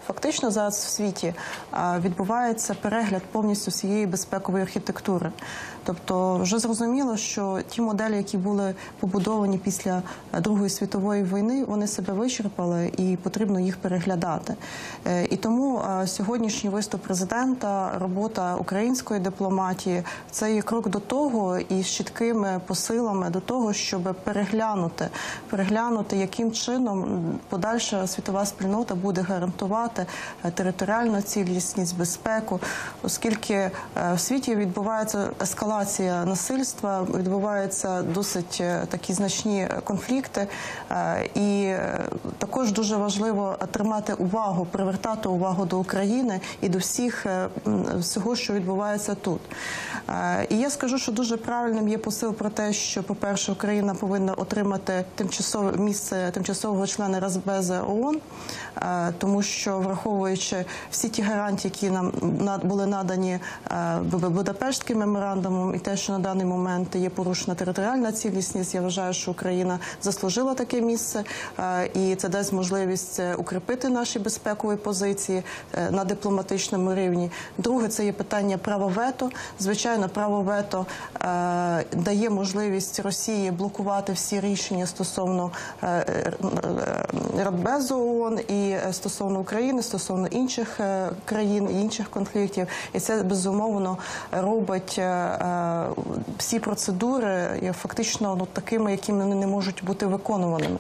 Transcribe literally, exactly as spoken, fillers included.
Фактично зараз в світі відбувається перегляд повністю всієї безпекової архітектури. Тобто вже зрозуміло, що ті моделі, які були побудовані після Другої світової війни, вони себе вичерпали і потрібно їх переглядати. І тому сьогоднішній виступ президента, робота української дипломатії – це є крок до того і з чіткими посилами до того, щоб переглянути, переглянути, яким чином подальша світова спільнота буде гарантувати територіальну цілісність, безпеку, оскільки в світі відбувається ескалація насильства, відбуваються досить такі значні конфлікти, і також дуже важливо тримати увагу, привертати увагу до України і до всіх, всього, що відбувається тут. І я скажу, що дуже правильним є посил про те, що, по-перше, Україна повинна отримати тимчасове місце тимчасового члена Радбезу ООН, тому що, враховуючи всі ті гарантії, які нам були надані Будапештським меморандумом, і те, що на даний момент є порушена територіальна цілісність, я вважаю, що Україна заслужила таке місце, і це дасть можливість укріпити наші безпекові позиції на дипломатичному рівні. Друге, це є питання права вето. Звичайно, право вето дає можливість Росії блокувати всі рішення стосовно Радбезу ООН і стосовно України, стосовно інших країн, інших конфліктів. І це, безумовно, робить всі процедури фактично ну, такими, якими вони не можуть бути виконуваними.